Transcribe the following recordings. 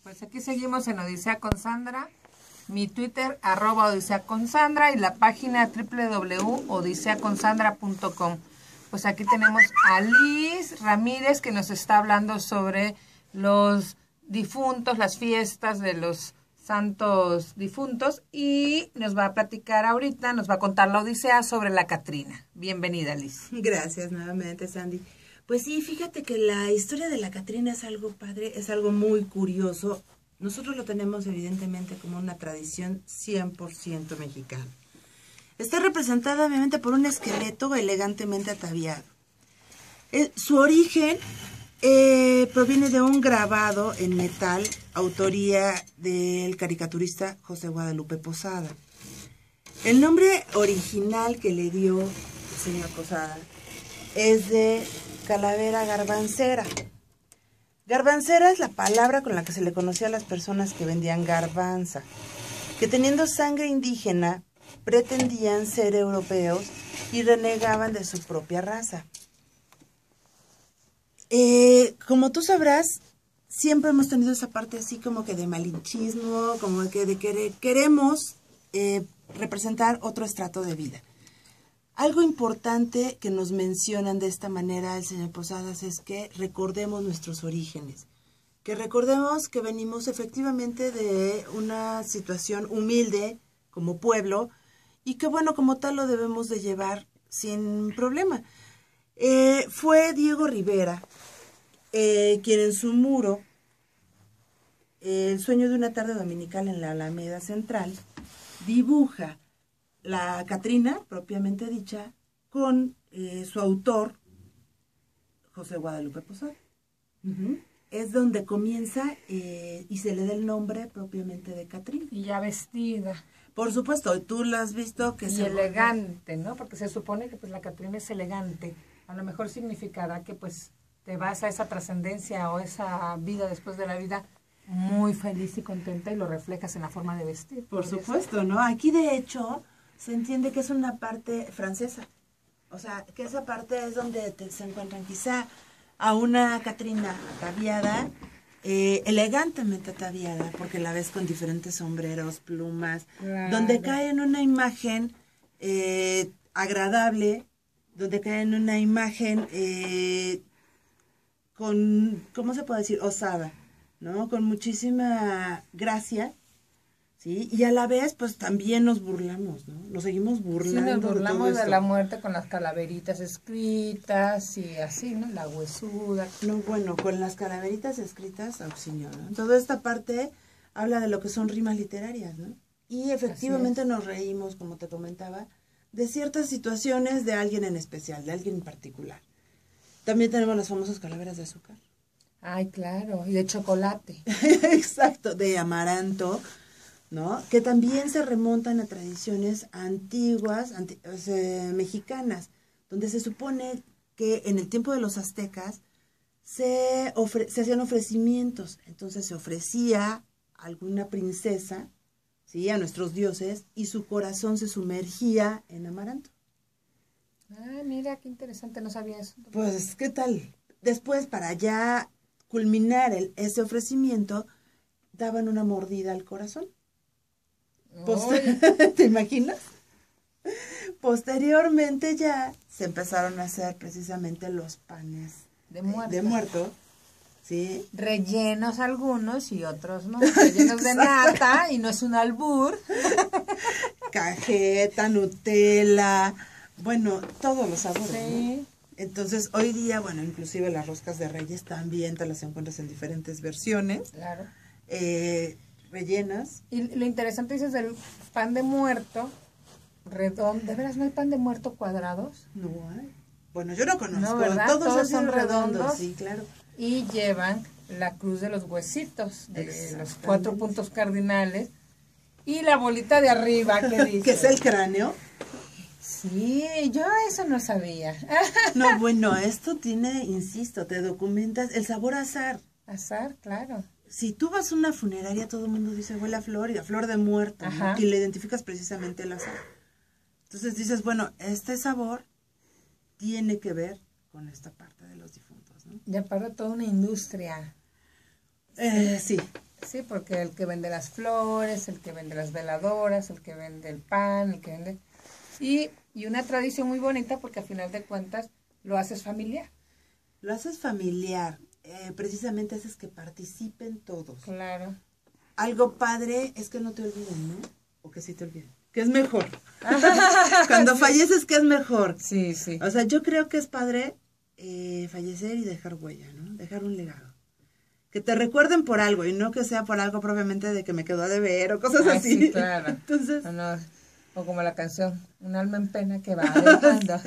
Pues aquí seguimos en Odisea con Sandra, mi Twitter @Odisea con Sandra y la página www.odiseaconsandra.com. Pues aquí tenemos a Liz Ramírez que nos está hablando sobre los difuntos, las fiestas de los santos difuntos y nos va a platicar ahorita, nos va a contar la Odisea sobre la Catrina. Bienvenida, Liz. Gracias nuevamente, Sandy. Pues sí, fíjate que la historia de la Catrina es algo padre, es algo muy curioso. Nosotros lo tenemos evidentemente como una tradición 100% mexicana. Está representada obviamente por un esqueleto elegantemente ataviado. Su origen proviene de un grabado en metal, autoría del caricaturista José Guadalupe Posada. El nombre original que le dio el señor Posada es de calavera garbancera. Garbancera es la palabra con la que se le conocía a las personas que vendían garbanza, que teniendo sangre indígena pretendían ser europeos y renegaban de su propia raza. Como tú sabrás, siempre hemos tenido esa parte así como que de malinchismo, como que de queremos representar otro estrato de vida. Algo importante que nos mencionan de esta manera el señor Posadas es que recordemos nuestros orígenes, que recordemos que venimos efectivamente de una situación humilde como pueblo y que bueno, como tal lo debemos de llevar sin problema. Fue Diego Rivera quien en su muro, El sueño de una tarde dominical en la Alameda Central, dibuja la Catrina, propiamente dicha, con su autor, José Guadalupe Posada. Es donde comienza y se le da el nombre propiamente de Catrina. Y ya vestida. Por supuesto, tú la has visto que y elegante, ¿no? Porque se supone que pues la Catrina es elegante. A lo mejor significará que pues te vas a esa trascendencia o esa vida después de la vida muy feliz y contenta y lo reflejas en la forma de vestir. Por supuesto, ¿no? Aquí de hecho se entiende que es una parte francesa. O sea, que esa parte es donde se encuentran quizá a una Catrina ataviada, elegantemente ataviada, porque la ves con diferentes sombreros, plumas, claro, donde cae en una imagen agradable, donde cae en una imagen con, ¿cómo se puede decir? Osada, ¿no? Con muchísima gracia, ¿sí? Y a la vez, pues también nos burlamos, ¿no? Nos seguimos burlando. Sí, nos burlamos de de la muerte con las calaveritas escritas y así, ¿no? La huesuda. No, bueno, con las calaveritas escritas, auxilio, ¿no? Toda esta parte habla de lo que son rimas literarias, ¿no? Y efectivamente nos reímos, como te comentaba, de ciertas situaciones de alguien en especial, de alguien en particular. También tenemos las famosas calaveras de azúcar. Ay, claro, y de chocolate. Exacto, de amaranto, ¿no? Que también se remontan a tradiciones antiguas, mexicanas, donde se supone que en el tiempo de los aztecas se hacían ofrecimientos. Entonces se ofrecía a alguna princesa, ¿sí? A nuestros dioses, y su corazón se sumergía en amaranto. Ah, mira, qué interesante, no sabía eso. Pues, ¿qué tal? Después, para ya culminar ese ofrecimiento, daban una mordida al corazón. ¿Te imaginas? Posteriormente ya se empezaron a hacer precisamente los panes de muerto, ¿sí? Rellenos algunos y otros no, rellenos de nata y no es un albur. Cajeta, Nutella, bueno, todos los sabores, sí. ¿no? Entonces, hoy día, bueno, inclusive las roscas de Reyes también te las encuentras en diferentes versiones. Claro. Rellenas. Y lo interesante dices del pan de muerto redondo. ¿De veras no hay pan de muerto cuadrados? No hay. Bueno, yo no conozco. No, ¿verdad? Todos son redondos. Sí, claro. Y llevan la cruz de los huesitos, de los 4 puntos cardinales. Y la bolita de arriba, ¿qué dice? Que es el cráneo. Sí, yo eso no sabía. No, bueno, esto tiene, insisto, te documentas el sabor a azar. Azar, claro. Si tú vas a una funeraria, todo el mundo dice, huele a flor y a flor de muerto, ¿no? Y le identificas precisamente el azar. Entonces dices, bueno, este sabor tiene que ver con esta parte de los difuntos, ¿no? Ya para toda una industria. Sí. Sí, porque el que vende las flores, el que vende las veladoras, el que vende el pan, el que vende... Y una tradición muy bonita porque al final de cuentas lo haces familiar. Lo haces familiar, precisamente haces que participen todos. Claro. Algo padre es que no te olviden, ¿no? O que sí te olviden. Que es mejor. Cuando falleces, ¿qué es mejor? Sí, sí. O sea, yo creo que es padre fallecer y dejar huella, ¿no? Dejar un legado. Que te recuerden por algo y no que sea por algo propiamente de que me quedó a deber o cosas así. Sí, claro. Entonces... No, o como la canción, un alma en pena que va dejando.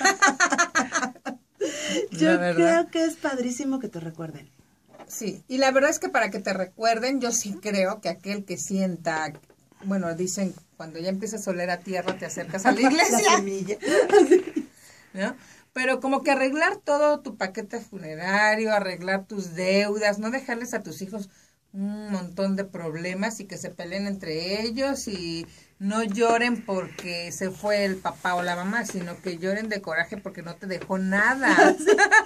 Yo creo que es padrísimo que te recuerden. Sí, y la verdad es que para que te recuerden, yo sí creo que aquel que sienta, bueno, dicen, cuando ya empiezas a oler a tierra, te acercas a la iglesia. La semilla. ¿No? Pero como que arreglar todo tu paquete funerario, arreglar tus deudas, no dejarles a tus hijos un montón de problemas y que se peleen entre ellos y no lloren porque se fue el papá o la mamá, sino que lloren de coraje porque no te dejó nada.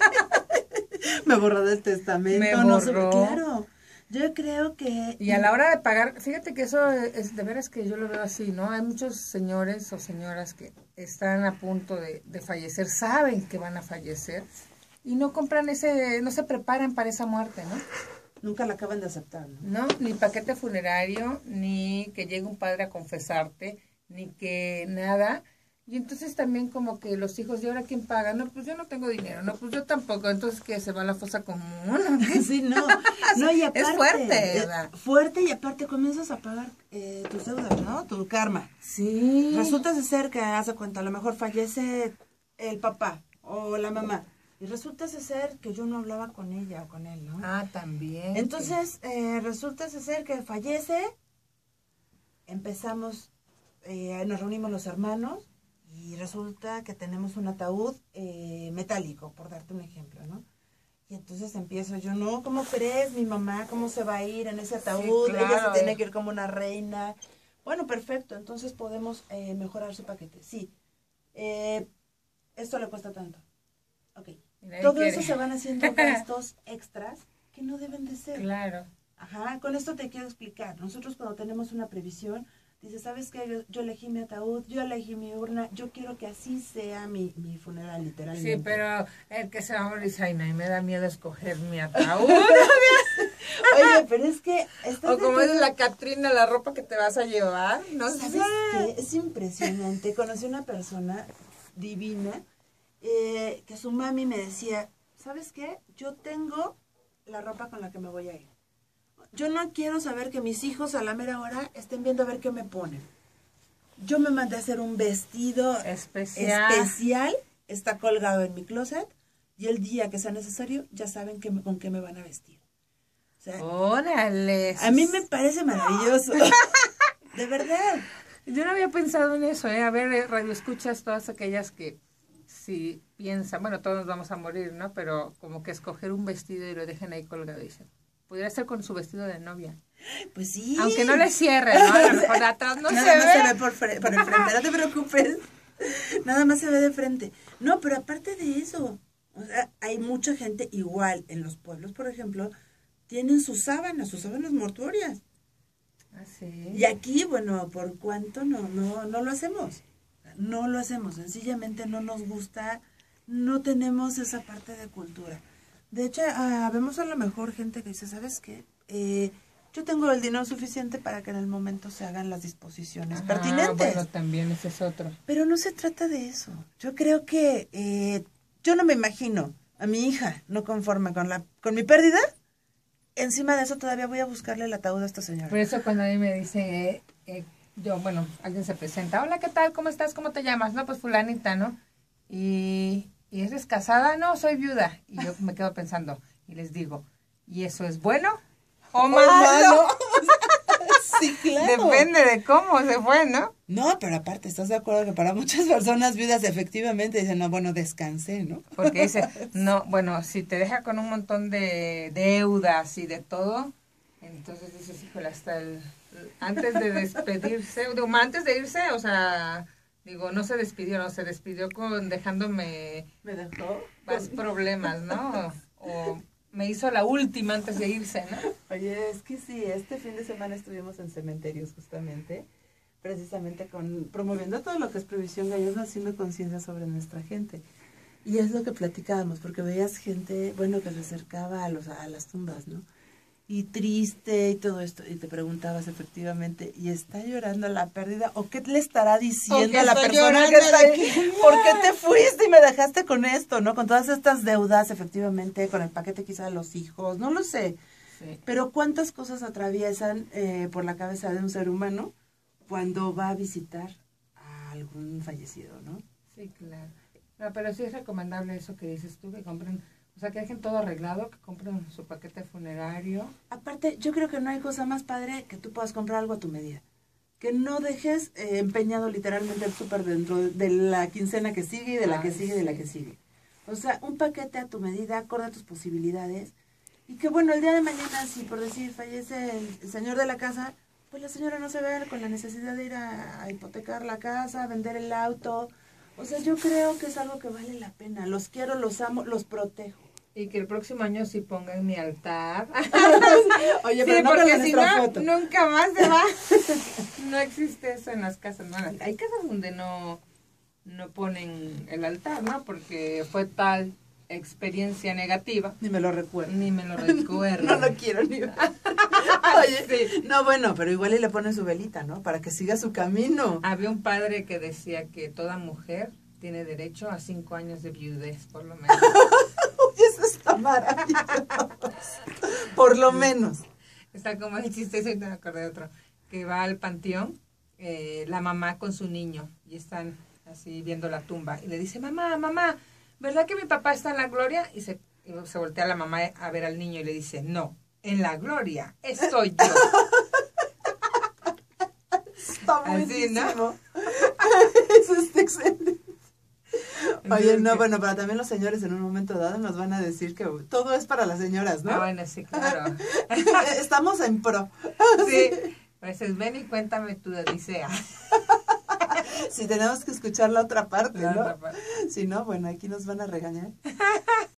Me borró del testamento. Me no borró. Claro, yo creo que... Y a la hora de pagar, fíjate que eso es de veras que yo lo veo así, ¿no? Hay muchos señores o señoras que están a punto de fallecer, saben que van a fallecer y no compran no se preparan para esa muerte, ¿no? Nunca la acaban de aceptar, ¿no? No, ni paquete funerario, ni que llegue un padre a confesarte, ni que nada. Y entonces también como que los hijos, ¿y ahora quién paga? No, pues yo no tengo dinero, no, pues yo tampoco, entonces que se va a la fosa común. Sí, no. No, y aparte, es fuerte, ¿verdad? Fuerte y aparte comienzas a pagar tus deudas, ¿no? Tu karma. Sí. Resulta ser que, haz de cuenta, a lo mejor fallece el papá o la mamá. Y resulta ser que yo no hablaba con ella o con él, ¿no? Ah, también. Entonces, resulta ser que fallece, empezamos, nos reunimos los hermanos y resulta que tenemos un ataúd metálico, por darte un ejemplo, ¿no? Y entonces empiezo yo, no, ¿cómo crees? Mi mamá, ¿cómo se va a ir en ese ataúd? Sí, claro. Ella se tiene que ir como una reina. Bueno, perfecto, entonces podemos mejorar su paquete. Sí, esto le cuesta tanto. Ok. Todo eso se van haciendo gastos extras que no deben de ser. Claro. Ajá, con esto te quiero explicar. Nosotros cuando tenemos una previsión, dices, ¿sabes qué? Yo elegí mi ataúd, yo elegí mi urna, yo quiero que así sea mi funeral, literalmente. Sí, pero el que se va a morir dice, ay, no, me da miedo escoger mi ataúd. Oye, pero es que... O como es la Catrina, la ropa que te vas a llevar, no sé. ¿Sabes qué? Es impresionante. Conocí una persona divina que su mami me decía, ¿sabes qué? Yo tengo la ropa con la que me voy a ir. Yo no quiero saber que mis hijos a la mera hora estén viendo a ver qué me ponen. Yo me mandé a hacer un vestido especial, está colgado en mi closet, y el día que sea necesario ya saben con qué me van a vestir. O sea, ¡órale! A mí me parece maravilloso. De verdad. Yo no había pensado en eso, ¿eh? A ver, radio escuchas todas aquellas que si piensan, bueno, todos nos vamos a morir, ¿no? Pero como que escoger un vestido y lo dejen ahí colgado, dicen. Pudiera ser con su vestido de novia. Pues sí. Aunque no le cierre, ¿no? A lo mejor de atrás no se ve. Nada más se ve por enfrente, no te preocupes. Nada más se ve de frente. No, pero aparte de eso, o sea, hay mucha gente igual en los pueblos, por ejemplo, tienen sus sábanas mortuorias. Ah, sí. Y aquí, bueno, ¿por cuánto no lo hacemos? No lo hacemos, sencillamente no nos gusta, no tenemos esa parte de cultura. De hecho, vemos a lo mejor gente que dice, ¿sabes qué? Yo tengo el dinero suficiente para que en el momento se hagan las disposiciones pertinentes. Bueno, también ese es otro. Pero no se trata de eso. Yo creo que yo no me imagino a mi hija no conforme con mi pérdida. Encima de eso todavía voy a buscarle el ataúd a esta señora. Por eso cuando a mí me dice, alguien se presenta, hola, ¿qué tal? ¿Cómo estás? ¿Cómo te llamas? No, pues fulanita, ¿no? ¿Y eres casada? No, soy viuda. Y yo me quedo pensando y les digo, ¿y eso es bueno o malo? Sí, claro. Depende de cómo se fue, ¿no? No, pero aparte, ¿estás de acuerdo que para muchas personas viudas efectivamente dicen, no, bueno, descansé, ¿no? Porque dice, no, bueno, si te deja con un montón de deudas y de todo, entonces dices, híjole, hasta antes de despedirse, antes de irse, o sea, digo, no se despidió dejándome ¿Me dejó? más problemas, ¿no? O me hizo la última antes de irse, ¿no? Oye, es que sí, este fin de semana estuvimos en cementerios justamente, precisamente promoviendo todo lo que es previsión gallosa, haciendo conciencia sobre nuestra gente. Y es lo que platicábamos, porque veías gente, bueno, que se acercaba a las tumbas, ¿no? Y triste y todo esto, y te preguntabas efectivamente, ¿y está llorando la pérdida? ¿O qué le estará diciendo a la persona que está ahí? ¿Por qué te fuiste y me dejaste con esto, no? Con todas estas deudas, efectivamente, con el paquete quizá de los hijos, no lo sé. Sí. Pero ¿cuántas cosas atraviesan por la cabeza de un ser humano cuando va a visitar a algún fallecido, no? Sí, claro. No, pero sí es recomendable eso que dices tú, que compren, o sea, que dejen todo arreglado, que compren su paquete funerario. Aparte, yo creo que no hay cosa más padre que tú puedas comprar algo a tu medida. Que no dejes empeñado literalmente el súper dentro de la quincena que sigue y de la que sigue y de la que sigue. O sea, un paquete a tu medida, acorde a tus posibilidades. Y que bueno, el día de mañana, si por decir fallece el señor de la casa, pues la señora no se ve con la necesidad de ir a hipotecar la casa, a vender el auto. O sea, yo creo que es algo que vale la pena. Los quiero, los amo, los protejo. Y que el próximo año sí pongan mi altar. Oye, sí, pero no porque si no, foto. Nunca más se va. No existe eso en las casas. No, hay casas donde no ponen el altar, ¿no? Porque fue tal experiencia negativa. Ni me lo recuerdo. No lo quiero ni ver. Oye, sí. No, bueno, pero igual y le ponen su velita, ¿no? Para que siga su camino. Había un padre que decía que toda mujer tiene derecho a 5 años de viudez, por lo menos. Oye, eso está maravilloso. Por lo menos. Está como el chiste, ese, no me acordé de otro, que va al panteón, la mamá con su niño, y están así viendo la tumba, y le dice, mamá, ¿verdad que mi papá está en la gloria? Y se voltea la mamá a ver al niño y le dice, no, en la gloria estoy yo. Está buenísimo. Así, ¿no? Eso está excelente. Oye, no, bueno, pero también los señores en un momento dado nos van a decir que todo es para las señoras, ¿no? Ah, bueno, sí, claro. Estamos en pro. Sí, pues ven y cuéntame tu odisea. Si tenemos que escuchar la otra parte, ¿no? Si no, bueno, aquí nos van a regañar.